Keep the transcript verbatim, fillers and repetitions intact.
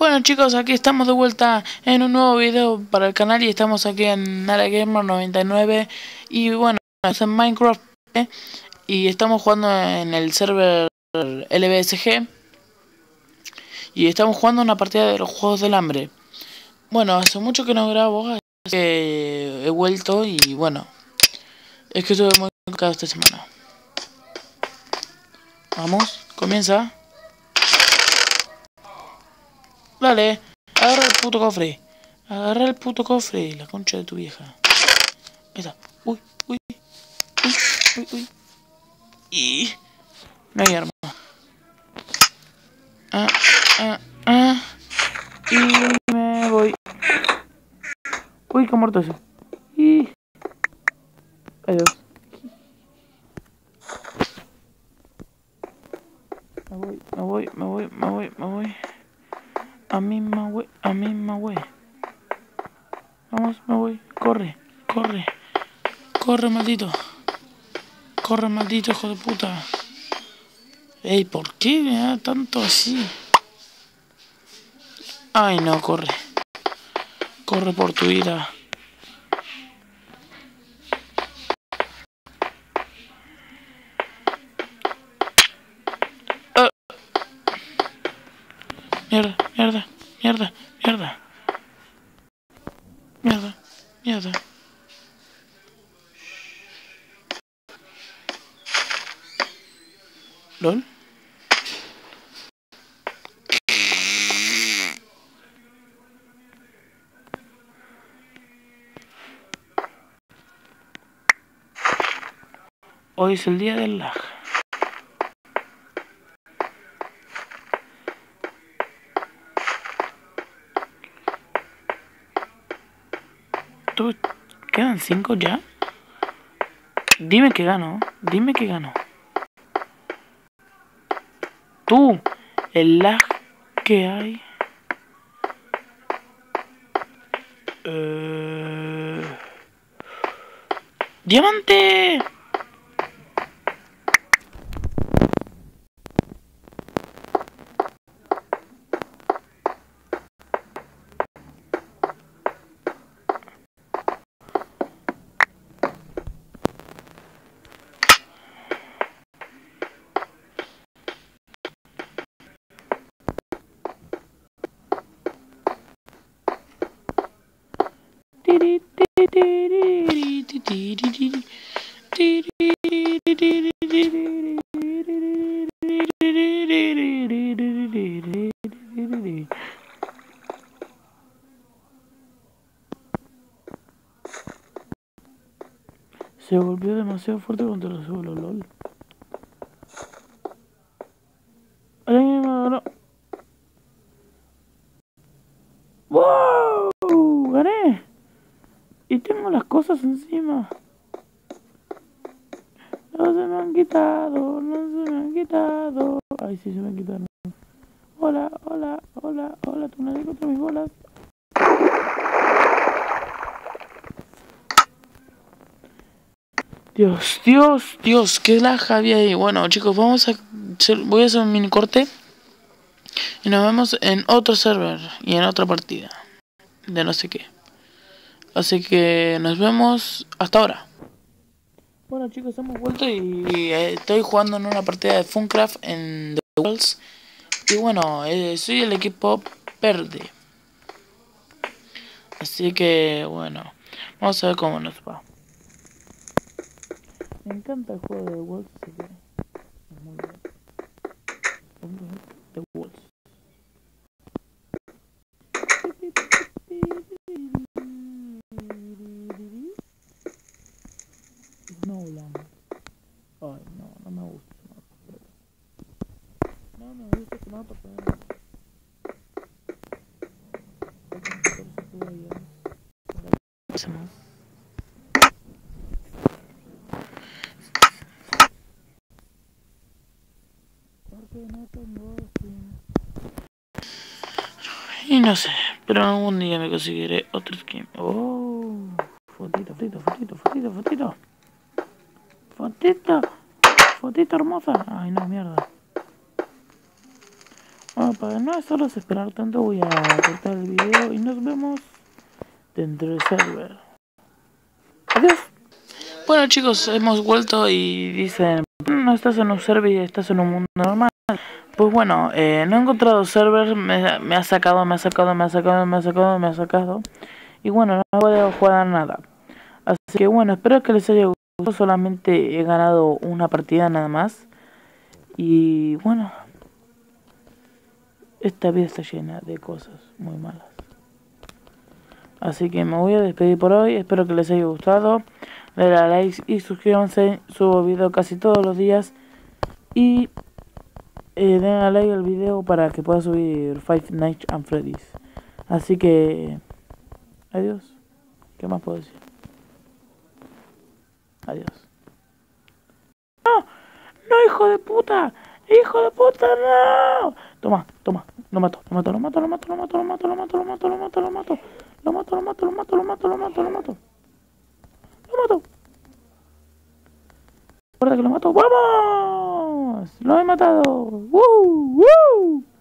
Bueno chicos, aquí estamos de vuelta en un nuevo video para el canal y estamos aquí en NaraGamer noventa y nueve y bueno, es en Minecraft ¿eh? Y estamos jugando en el server L B S G y estamos jugando una partida de los Juegos del Hambre. Bueno, hace mucho que no grabo, así que he vuelto y bueno, es que estuve muy complicado esta semana. Vamos, comienza. Dale, agarra el puto cofre. Agarra el puto cofre, la concha de tu vieja. Ahí está. Uy, uy, uy, uy, uy. Y no hay arma. Ah, ah, ah. Y me voy. Uy, qué muerto ese. Y adiós. Me voy, me voy, me voy, me voy, me voy. A misma wey, a misma wey. Vamos, me voy. Corre, corre. Corre, maldito. Corre, maldito hijo de puta. Ey, ¿por qué me da tanto así? Ay, no, corre. Corre por tu vida. Uh. Mierda, mierda, mierda, mierda. Mierda, mierda. ¿Lol? Hoy es el día del lag. ¿Tú? ¿Quedan cinco ya? Dime que gano. Dime que gano. Tú, el lag que hay. Uh... ¡Diamante! Se volvió demasiado fuerte contra el suelo, lol. ¡No! ¡Wow! ¡Gané! Y tengo las cosas encima. No se me han quitado, no se me han quitado. Ay, sí, se me quitaron. Hola, hola, hola, hola, tú nadie contra mis bolas. Dios, Dios, Dios, qué laja había ahí. Bueno, chicos, vamos a hacer, voy a hacer un mini corte. Y nos vemos en otro server y en otra partida. De no sé qué. Así que nos vemos hasta ahora. Bueno chicos, hemos vuelto y estoy jugando en una partida de Funcraft en The Walls. Y bueno, eh, soy el equipo verde. Así que bueno, vamos a ver cómo nos va. Me encanta el juego de The Walls, así que es muy bien. The Walls. Snowland. Ay, no, no me gusta. No me gusta ese mapa, pero... Y no sé, pero algún día me conseguiré otro skin. Oh, fotito, fotito, fotito, fotito, fotito. Fotito, fotito hermosa. Ay, no, mierda. Bueno, para no hacerlos esperar tanto voy a cortar el video y nos vemos dentro del server. Adiós. Bueno chicos, hemos vuelto y dicen, no estás en un server y estás en un mundo normal. Pues bueno, eh, no he encontrado server, me, me ha sacado, me ha sacado, me ha sacado, me ha sacado, me ha sacado. Y bueno, no puedo jugar a nada. Así que bueno, espero que les haya gustado. Solamente he ganado una partida nada más. Y bueno, esta vida está llena de cosas muy malas. Así que me voy a despedir por hoy. Espero que les haya gustado. Denle a like y suscríbanse. Subo video casi todos los días. Y eh, den a like al video para que pueda subir Five Nights at Freddy's. Así que adiós. ¿Qué más puedo decir? Adiós. ¡No! ¡No, hijo de puta! ¡Hijo de puta, no! Toma, toma. Lo mato, lo mato, lo mato, lo mato, lo mato, lo mato, lo mato, lo mato, lo mato, lo mato. Lo mato, lo mato, lo mato, lo mato, lo mato, lo mato. Lo mato. Recuerda que lo mato. ¡Vamos! ¡Lo he matado! ¡Woo! ¡Woo!